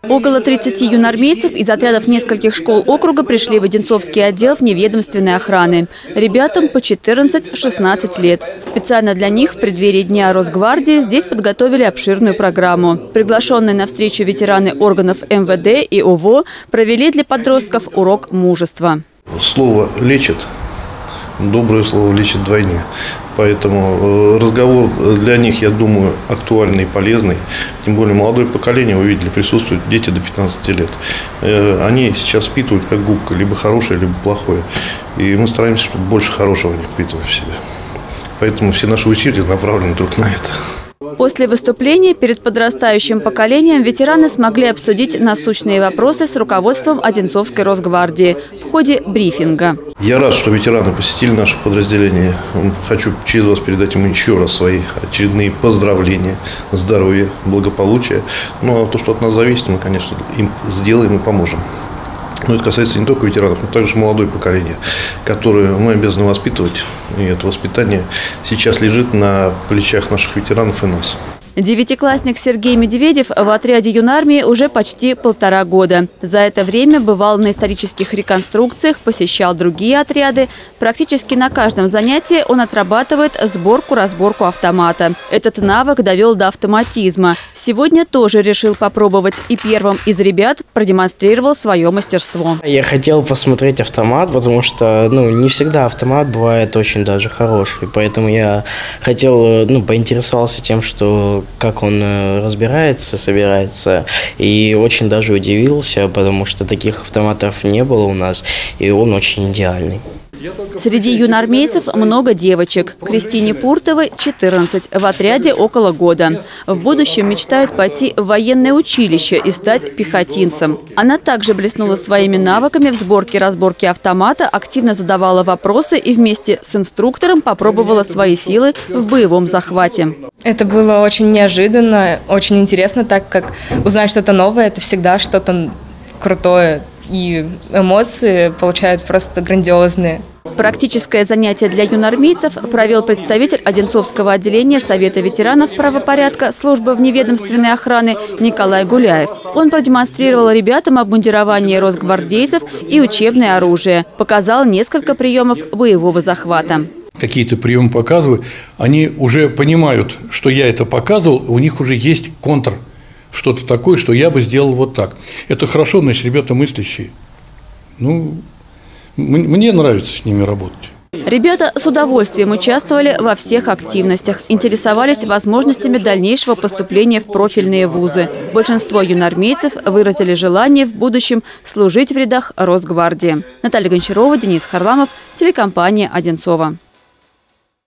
Около 30 юноармейцев из отрядов нескольких школ округа пришли в Одинцовский отдел вневедомственной охраны. Ребятам по 14-16 лет. Специально для них в преддверии Дня Росгвардии здесь подготовили обширную программу. Приглашенные на встречу ветераны органов МВД и ОВО провели для подростков урок мужества. Слово лечит, доброе слово лечит вдвойне. Поэтому разговор для них, я думаю, актуальный и полезный. Тем более молодое поколение, вы видели, присутствуют дети до 15 лет. Они сейчас впитывают как губка, либо хорошее, либо плохое. И мы стараемся, чтобы больше хорошего не впитывать в себя. Поэтому все наши усилия направлены только на это. После выступления перед подрастающим поколением ветераны смогли обсудить насущные вопросы с руководством Одинцовской Росгвардии в ходе брифинга. Я рад, что ветераны посетили наше подразделение. Хочу через вас передать им еще раз свои очередные поздравления, здоровья, благополучия. Ну а то, что от нас зависит, мы, конечно, им сделаем и поможем. Но это касается не только ветеранов, но также молодое поколение, которое мы обязаны воспитывать. И это воспитание сейчас лежит на плечах наших ветеранов и нас. Девятиклассник Сергей Медведев в отряде юнармии уже почти 1,5 года. За это время бывал на исторических реконструкциях, посещал другие отряды. Практически на каждом занятии он отрабатывает сборку-разборку автомата. Этот навык довел до автоматизма. Сегодня тоже решил попробовать и первым из ребят продемонстрировал свое мастерство. Я хотел посмотреть автомат, потому что не всегда автомат бывает очень даже хороший. Поэтому я хотел, поинтересовался тем, как он разбирается, собирается. И очень даже удивился, потому что таких автоматов не было у нас, и он очень идеальный. Среди юноармейцев много девочек. Кристине Пуртовой 14, в отряде около года. В будущем мечтает пойти в военное училище и стать пехотинцем. Она также блеснула своими навыками в сборке-разборке автомата, активно задавала вопросы и вместе с инструктором попробовала свои силы в боевом захвате. Это было очень неожиданно, очень интересно, так как узнать что-то новое – это всегда что-то крутое. И эмоции получают просто грандиозные. Практическое занятие для юноармейцев провел представитель Одинцовского отделения Совета ветеранов правопорядка службы вневедомственной охраны Николай Гуляев. Он продемонстрировал ребятам обмундирование росгвардейцев и учебное оружие. Показал несколько приемов боевого захвата. Какие-то приемы показываю, они уже понимают, что я это показывал, у них уже есть контр. Что-то такое, что я бы сделал вот так. Это хорошо, значит, ребята мыслящие. Мне нравится с ними работать. Ребята с удовольствием участвовали во всех активностях, интересовались возможностями дальнейшего поступления в профильные вузы. Большинство юноармейцев выразили желание в будущем служить в рядах Росгвардии. Наталья Гончарова, Денис Харламов, телекомпания «Одинцова».